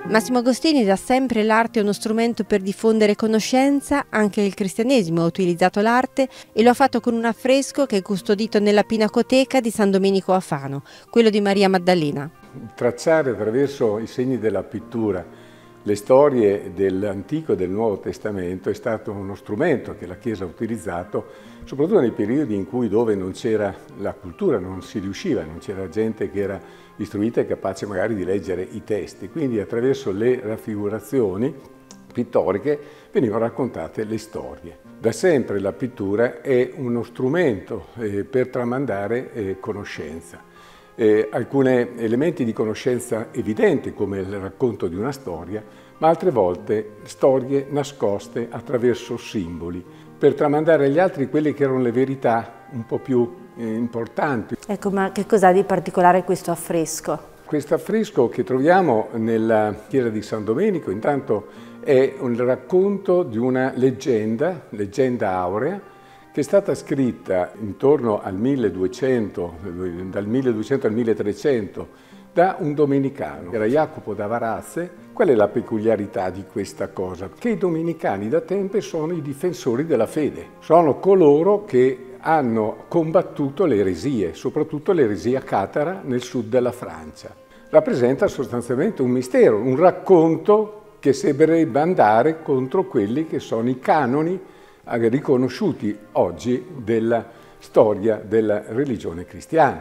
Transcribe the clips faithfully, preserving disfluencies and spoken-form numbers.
Massimo Agostini da sempre l'arte è uno strumento per diffondere conoscenza, anche il cristianesimo ha utilizzato l'arte e lo ha fatto con un affresco che è custodito nella Pinacoteca di San Domenico a Fano, quello di Maria Maddalena. Tracciare attraverso i segni della pittura le storie dell'Antico e del Nuovo Testamento è stato uno strumento che la Chiesa ha utilizzato soprattutto nei periodi in cui dove non c'era la cultura, non si riusciva, non c'era gente che era istruita e capace magari di leggere i testi. Quindi attraverso le raffigurazioni pittoriche venivano raccontate le storie. Da sempre la pittura è uno strumento eh, per tramandare eh, conoscenza. Eh, alcuni elementi di conoscenza evidenti come il racconto di una storia, ma altre volte storie nascoste attraverso simboli, per tramandare agli altri quelle che erano le verità un po' più eh, importanti. Ecco, ma che cos'ha di particolare questo affresco? Questo affresco che troviamo nella chiesa di San Domenico intanto è un racconto di una leggenda, leggenda aurea, che è stata scritta intorno al milleduecento, dal milleduecento al milletrecento, da un domenicano, era Jacopo da Varazze. Qual è la peculiarità di questa cosa? Che i domenicani da tempo sono i difensori della fede, sono coloro che hanno combattuto le eresie, soprattutto l'eresia catara nel sud della Francia. Rappresenta sostanzialmente un mistero, un racconto che sembrerebbe andare contro quelli che sono i canoni riconosciuti oggi della storia della religione cristiana.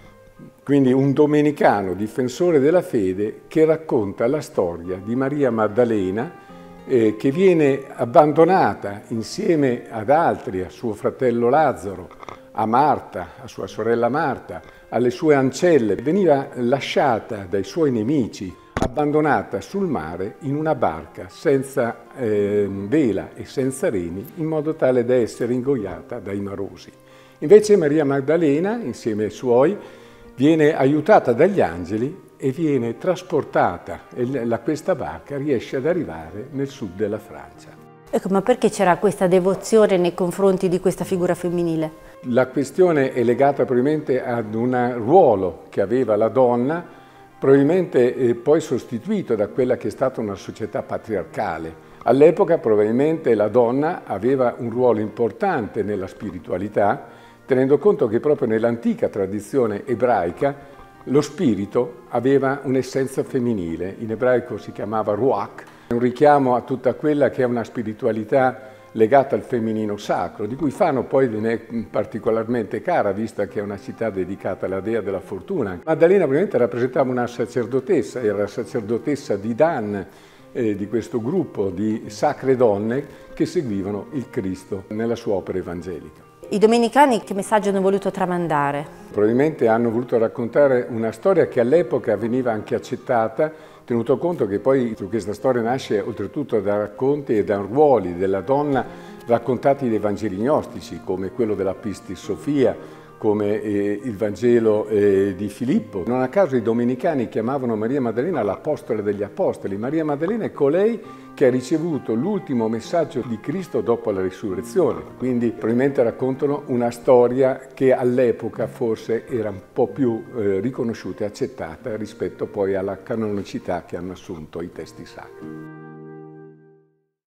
Quindi un domenicano difensore della fede che racconta la storia di Maria Maddalena eh, che viene abbandonata insieme ad altri, a suo fratello Lazzaro, a Marta, a sua sorella Marta, alle sue ancelle. Veniva lasciata dai suoi nemici, abbandonata sul mare in una barca senza eh, vela e senza remi, in modo tale da essere ingoiata dai marosi. Invece Maria Maddalena, insieme ai suoi, viene aiutata dagli angeli e viene trasportata e la, questa barca riesce ad arrivare nel sud della Francia. Ecco, ma perché c'era questa devozione nei confronti di questa figura femminile? La questione è legata probabilmente ad un ruolo che aveva la donna, probabilmente eh, poi sostituito da quella che è stata una società patriarcale. All'epoca probabilmente la donna aveva un ruolo importante nella spiritualità, tenendo conto che proprio nell'antica tradizione ebraica lo spirito aveva un'essenza femminile, in ebraico si chiamava ruach, un richiamo a tutta quella che è una spiritualità legata al femminino sacro, di cui Fano poi ne è particolarmente cara, vista che è una città dedicata alla dea della fortuna. Maddalena probabilmente rappresentava una sacerdotessa, era la sacerdotessa di Dan, eh, di questo gruppo di sacre donne che seguivano il Cristo nella sua opera evangelica. I domenicani che messaggio hanno voluto tramandare? Probabilmente hanno voluto raccontare una storia che all'epoca veniva anche accettata, tenuto conto che poi questa storia nasce oltretutto da racconti e da ruoli della donna raccontati dai Vangeli gnostici, come quello della Pistis Sofia, come eh, il Vangelo eh, di Filippo. Non a caso i domenicani chiamavano Maria Maddalena l'apostola degli apostoli. Maria Maddalena è colei che ha ricevuto l'ultimo messaggio di Cristo dopo la risurrezione. Quindi probabilmente raccontano una storia che all'epoca forse era un po' più eh, riconosciuta e accettata rispetto poi alla canonicità che hanno assunto i testi sacri.